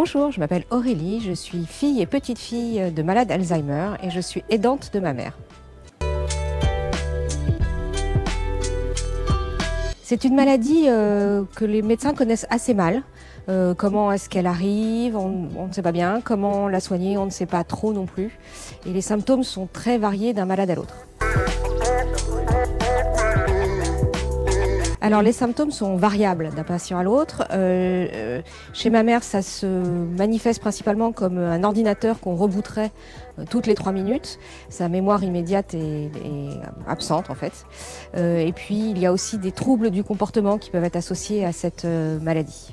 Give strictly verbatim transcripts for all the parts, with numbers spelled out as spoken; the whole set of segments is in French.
Bonjour, je m'appelle Aurélie, je suis fille et petite-fille de malade Alzheimer et je suis aidante de ma mère. C'est une maladie euh, que les médecins connaissent assez mal. Euh, comment est-ce qu'elle arrive, on, on ne sait pas bien. Comment la soigner, on ne sait pas trop non plus. Et les symptômes sont très variés d'un malade à l'autre. Alors les symptômes sont variables d'un patient à l'autre. Euh, euh, chez ma mère, ça se manifeste principalement comme un ordinateur qu'on rebooterait euh, toutes les trois minutes. Sa mémoire immédiate est, est absente en fait. Euh, et puis il y a aussi des troubles du comportement qui peuvent être associés à cette euh, maladie.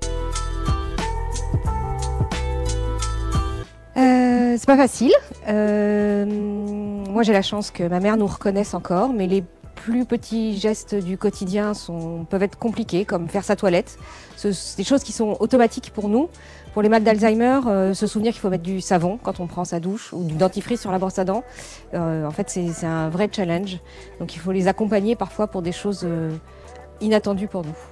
Euh, c'est pas facile. Euh, moi j'ai la chance que ma mère nous reconnaisse encore, mais les plus petits gestes du quotidien sont, peuvent être compliqués, comme faire sa toilette. C'est des choses qui sont automatiques pour nous. Pour les malades d'Alzheimer, euh, se souvenir qu'il faut mettre du savon quand on prend sa douche ou du dentifrice sur la brosse à dents, euh, en fait c'est un vrai challenge. Donc il faut les accompagner parfois pour des choses euh, inattendues pour nous.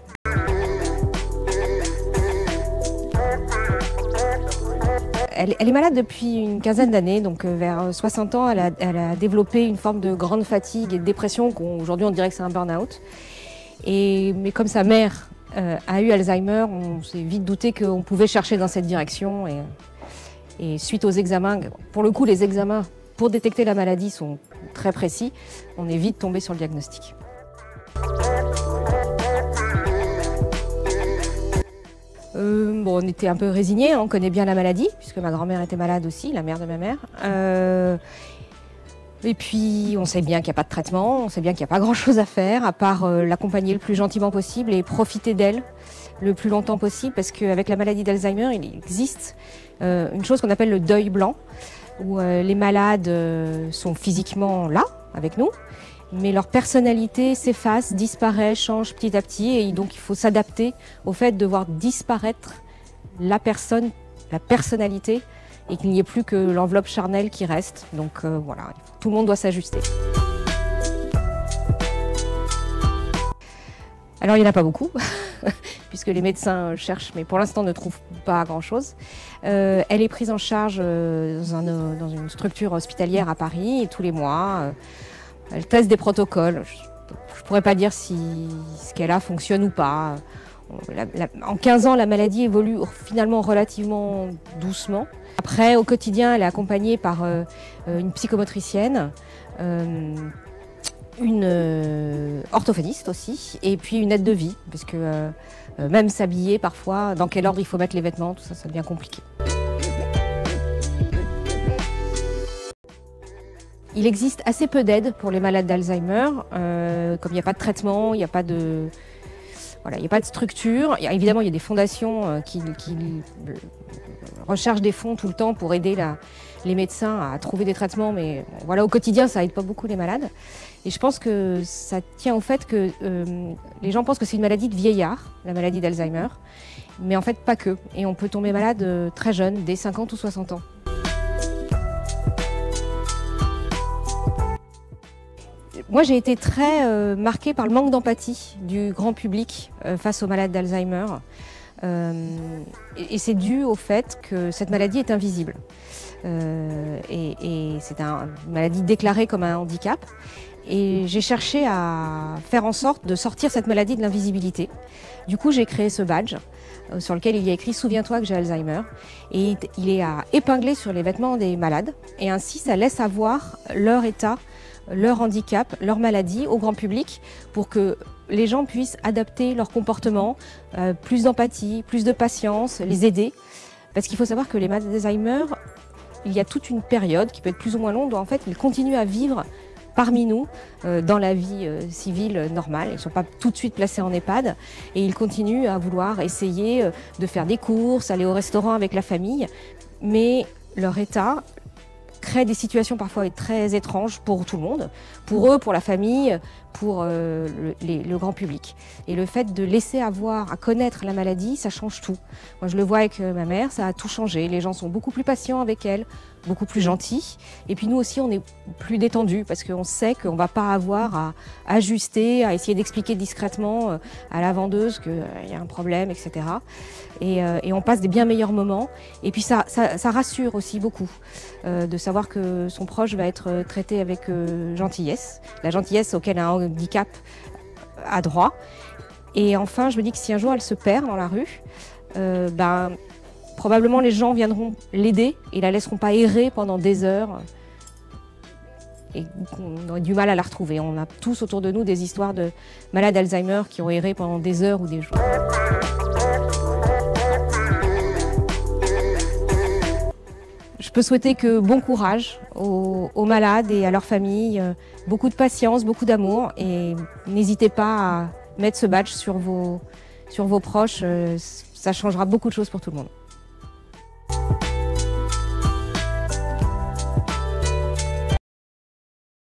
Elle, elle est malade depuis une quinzaine d'années, donc vers soixante ans, elle a, elle a développé une forme de grande fatigue et de dépression. Aujourd'hui, on dirait que c'est un burn-out. Et, mais comme sa mère euh, a eu Alzheimer, on s'est vite douté qu'on pouvait chercher dans cette direction. Et, et suite aux examens, pour le coup, les examens pour détecter la maladie sont très précis, on est vite tombé sur le diagnostic. Euh, bon, on était un peu résignés, on connaît bien la maladie, puisque ma grand-mère était malade aussi, la mère de ma mère. Euh, et puis, on sait bien qu'il n'y a pas de traitement, on sait bien qu'il n'y a pas grand-chose à faire, à part euh, l'accompagner le plus gentiment possible et profiter d'elle le plus longtemps possible, parce qu'avec la maladie d'Alzheimer, il existe euh, une chose qu'on appelle le deuil blanc, où euh, les malades euh, sont physiquement là, avec nous, mais leur personnalité s'efface, disparaît, change petit à petit, et donc il faut s'adapter au fait de voir disparaître la personne, la personnalité, et qu'il n'y ait plus que l'enveloppe charnelle qui reste. Donc euh, voilà, tout le monde doit s'ajuster. Alors il n'y en a pas beaucoup, puisque les médecins cherchent, mais pour l'instant ne trouvent pas grand-chose. Euh, elle est prise en charge dans, un, dans une structure hospitalière à Paris, et tous les mois, euh, elle teste des protocoles. Je ne pourrais pas dire si ce qu'elle a fonctionne ou pas. La, la, en quinze ans, la maladie évolue finalement relativement doucement. Après, au quotidien, elle est accompagnée par euh, une psychomotricienne, euh, une euh, orthophoniste aussi, et puis une aide de vie, parce que euh, même s'habiller parfois, dans quel ordre il faut mettre les vêtements, tout ça, ça devient compliqué. Il existe assez peu d'aide pour les malades d'Alzheimer, euh, comme il n'y a pas de traitement, il n'y a pas de, voilà, il n'y a pas de structure. Il y a, évidemment, il y a des fondations euh, qui, qui euh, recherchent des fonds tout le temps pour aider la, les médecins à trouver des traitements, mais bon, voilà, au quotidien, ça aide pas beaucoup les malades. Et je pense que ça tient au fait que euh, les gens pensent que c'est une maladie de vieillard, la maladie d'Alzheimer, mais en fait pas que. Et on peut tomber malade euh, très jeune, dès cinquante ou soixante ans. Moi, j'ai été très euh, marquée par le manque d'empathie du grand public euh, face aux malades d'Alzheimer. Euh, et et c'est dû au fait que cette maladie est invisible. Euh, et et c'est un, une maladie déclarée comme un handicap. Et j'ai cherché à faire en sorte de sortir cette maladie de l'invisibilité. Du coup, j'ai créé ce badge euh, sur lequel il y a écrit « Souviens-toi que j'ai Alzheimer ». Et il est à épingler sur les vêtements des malades. Et ainsi, ça laisse avoir leur état, leur handicap, leur maladie au grand public pour que les gens puissent adapter leur comportement, euh, plus d'empathie, plus de patience, les aider. Parce qu'il faut savoir que les malades d'Alzheimer, il y a toute une période qui peut être plus ou moins longue où en fait ils continuent à vivre parmi nous euh, dans la vie euh, civile normale. Ils ne sont pas tout de suite placés en EHPAD et ils continuent à vouloir essayer euh, de faire des courses, aller au restaurant avec la famille, mais leur état crée des situations parfois très étranges pour tout le monde, pour eux, pour la famille, pour euh, le, les, le grand public. Et le fait de laisser avoir, à connaître la maladie, ça change tout. Moi, je le vois avec euh, ma mère, ça a tout changé. Les gens sont beaucoup plus patients avec elle, beaucoup plus gentil. Et puis nous aussi, on est plus détendu parce qu'on sait qu'on ne va pas avoir à ajuster, à essayer d'expliquer discrètement à la vendeuse qu'il y a un problème, et cetera. Et, euh, et on passe des bien meilleurs moments. Et puis ça, ça, ça rassure aussi beaucoup euh, de savoir que son proche va être traité avec euh, gentillesse, la gentillesse auquel un handicap a droit. Et enfin, je me dis que si un jour elle se perd dans la rue, euh, ben, probablement les gens viendront l'aider et la laisseront pas errer pendant des heures. Et on aurait du mal à la retrouver. On a tous autour de nous des histoires de malades d'Alzheimer qui ont erré pendant des heures ou des jours. Je peux souhaiter que bon courage aux, aux malades et à leurs familles, beaucoup de patience, beaucoup d'amour et n'hésitez pas à mettre ce badge sur vos, sur vos proches, ça changera beaucoup de choses pour tout le monde.